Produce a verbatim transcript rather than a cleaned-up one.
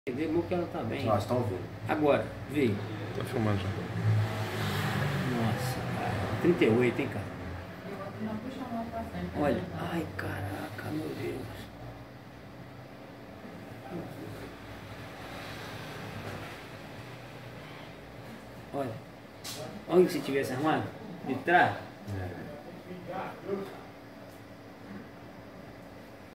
Demorou que ela tá bem. Nós estamos vendo. Agora, veio. Tá filmando já. Nossa, cara. trinta e oito, hein, cara? Olha. Ai, caraca, meu Deus. Olha. Olha se tivesse armado. De trás. É.